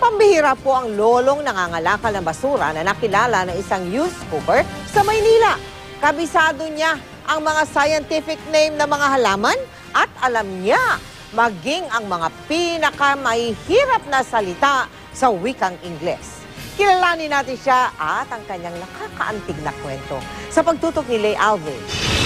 Pambihira po ang lolong nangangalakal ng basura na nakilala ng isang youth scooper sa Maynila. Kabisado niya ang mga scientific name ng mga halaman at alam niya maging ang mga pinakamahihirap na salita sa wikang Ingles. Kilalanin natin siya at ang kanyang nakakaantig na kwento sa pagtutok ni Lay Alvin.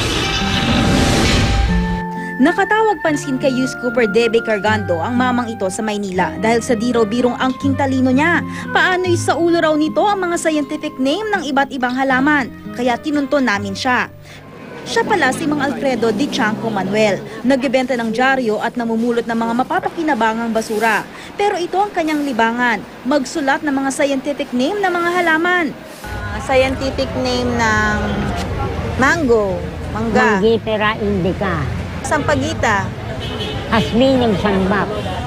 Nakatawag pansin kay youth scooper Debbie Cargando ang mamang ito sa Maynila dahil sa birong angking talino niya. Paano'y sa ulo raw nito ang mga scientific name ng iba't ibang halaman, kaya tinunton namin siya. Siya pala si Mang Alfredo Di Chanco Manuel, nagbebenta ng dyaryo at namumulot ng mga mapapakinabangang basura. Pero ito ang kanyang libangan, magsulat ng mga scientific name ng mga halaman. Scientific name ng mango, mangga. Mangifera indica. Sampagita. Hasminum sambak.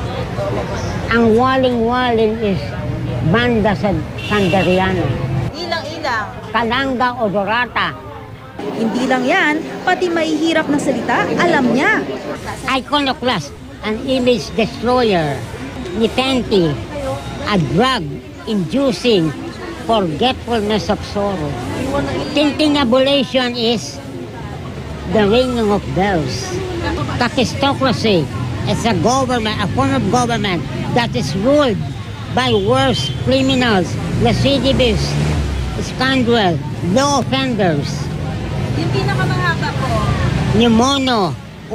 Ang waling-waling is Banda Sanderiana. Ilang-ilang. Kalanga odorata. Hindi lang yan, pati mahihirap na salita, alam niya. Iconoclast, an image destroyer. Nepenthe, a drug inducing forgetfulness of sorrow. Tintinabulation is the ringing of bells. Kakistocracy is a government, a form of government that is ruled by worse criminals, recidivists, scoundrels, low offenders. Yung pinakamahaba po. Pneumono,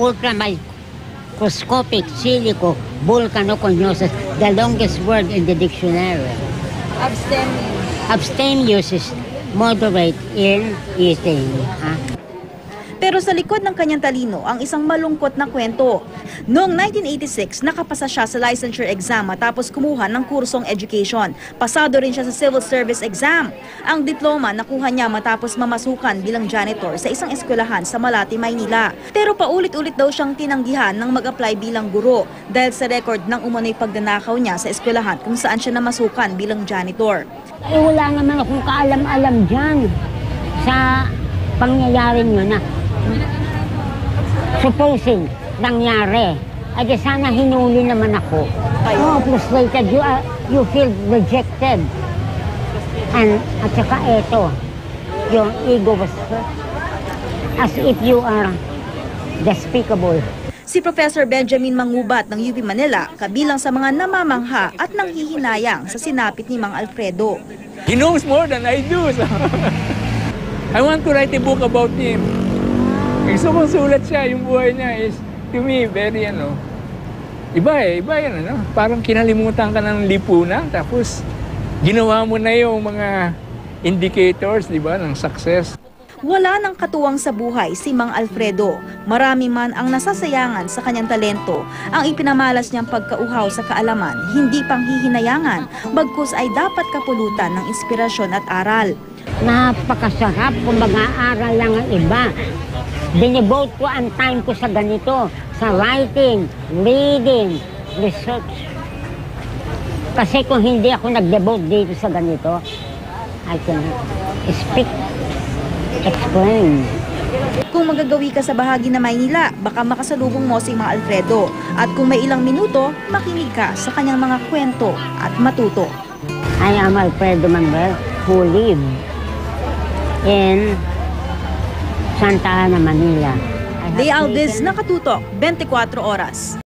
ultramicroscopic, silico, volcanoconiosis, the longest word in the dictionary. Abstemious. Abstemious is moderate in eating. Pero sa likod ng kanyang talino ang isang malungkot na kwento. Noong 1986, nakapasa siya sa licensure exam matapos kumuha ng kursong education. Pasado rin siya sa civil service exam. Ang diploma nakuha niya matapos mamasukan bilang janitor sa isang eskwelahan sa Malate, Maynila. Pero paulit-ulit daw siyang tinanggihan ng mag-apply bilang guro dahil sa record ng umano'y pagdanakaw niya sa eskwelahan kung saan siya namasukan bilang janitor. Wala naman akong kaalam-alam dyan sa pangyayari nyo na supposing nangyari. Ay di sana hinuli naman ako. Oh, frustrated. You feel rejected. And at saka eto, yung ego was as if you are despicable. Si Professor Benjamin Mangubat ng UP Manila, kabilang sa mga namamangha at nanghihinayang sa sinapit ni Mang Alfredo. He knows more than I do. So I want to write a book about him. Gusto kong sulat siya, yung buhay niya is, to me, very, iba yan, Parang kinalimutan ka ng lipunan, tapos ginawa mo na yung mga indicators, di ba, ng success. Wala nang katuwang sa buhay si Mang Alfredo. Marami man ang nasasayangan sa kanyang talento. Ang ipinamalas niyang pagkauhaw sa kaalaman, hindi panghihinayangan, bagkus ay dapat kapulutan ng inspirasyon at aral. Napakasarap kung mag-aaral lang ang iba. Dinibote ko ang time ko sa ganito, sa writing, reading, research. Kasi kung hindi ako nag-devote dito sa ganito, I can speak, explain. Kung magagawi ka sa bahagi na Maynila, baka makasalubong mo si Mang Alfredo. At kung may ilang minuto, makinig ka sa kanyang mga kwento at matuto. I am Alfredo Manuel, who live in Santa Ana, Manila. Lay Alvin, Nakatutok, 24 Oras.